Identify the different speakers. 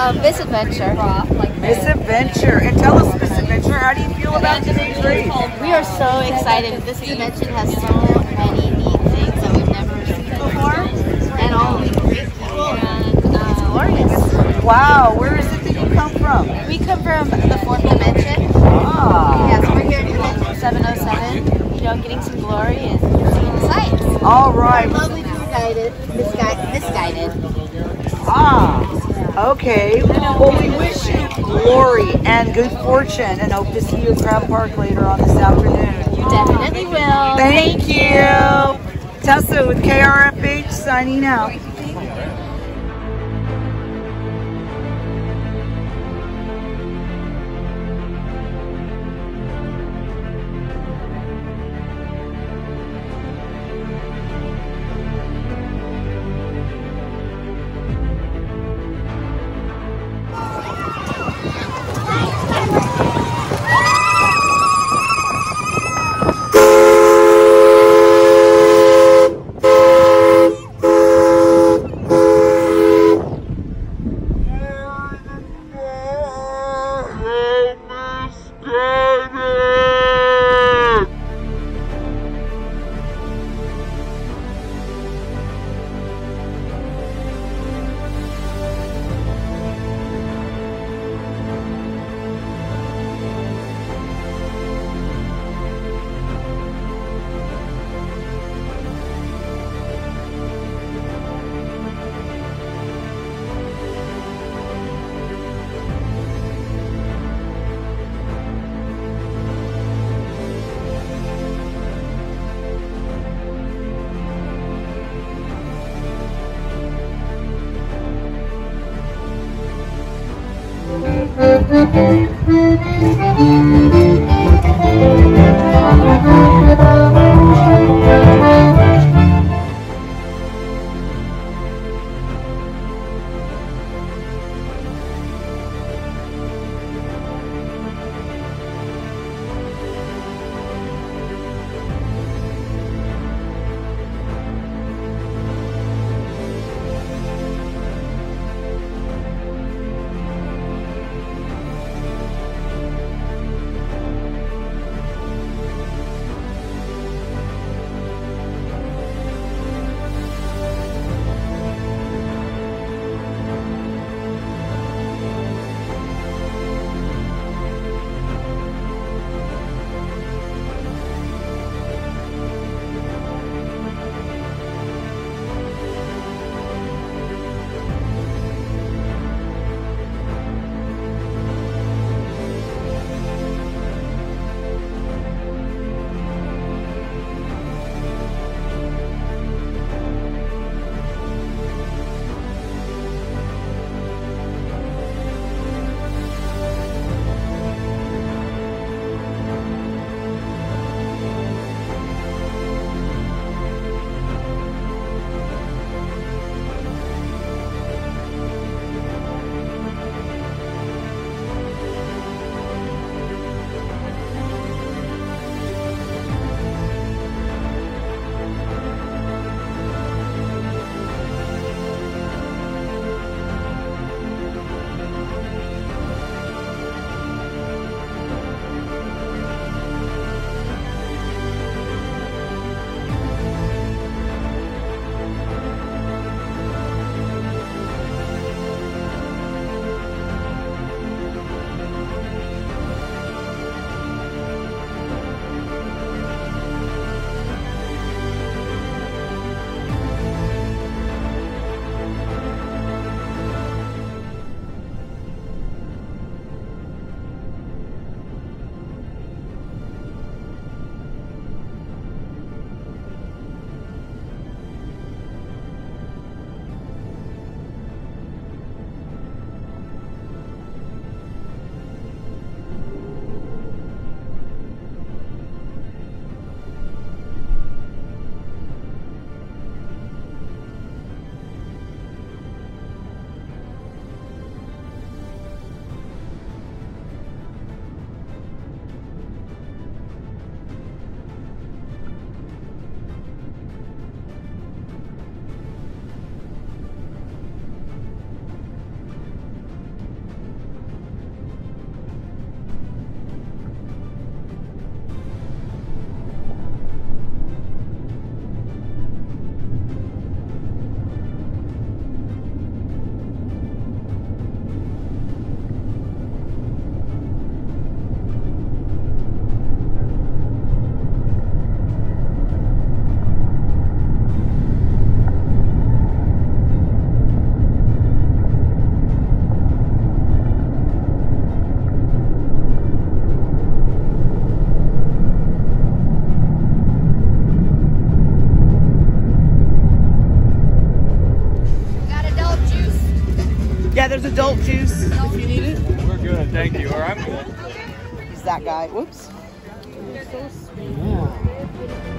Speaker 1: Misadventure.
Speaker 2: Misadventure. And tell us, Misadventure, how do you feel about this retreat?
Speaker 1: We are so excited. This convention has so many neat things that we've never seen before, and all the great people, and it's glorious.
Speaker 2: Wow, where is it that you come from?
Speaker 1: We come from the fourth dimension.
Speaker 2: Ah.
Speaker 1: Yeah, so we're here at Dimension 707, you know, getting some glory and seeing the sights.
Speaker 2: All right.
Speaker 1: Lovely tour guided, misguided.
Speaker 2: Ah, okay. Well, we wish you glory and good fortune and hope to see you at Crab Park later on this afternoon.
Speaker 1: You definitely will.
Speaker 2: Thank you. Tessa with KRFH signing out. adult juice if you need it.
Speaker 3: We're good, thank you. Or I'm good.
Speaker 2: He's that guy. Whoops.
Speaker 3: Yeah.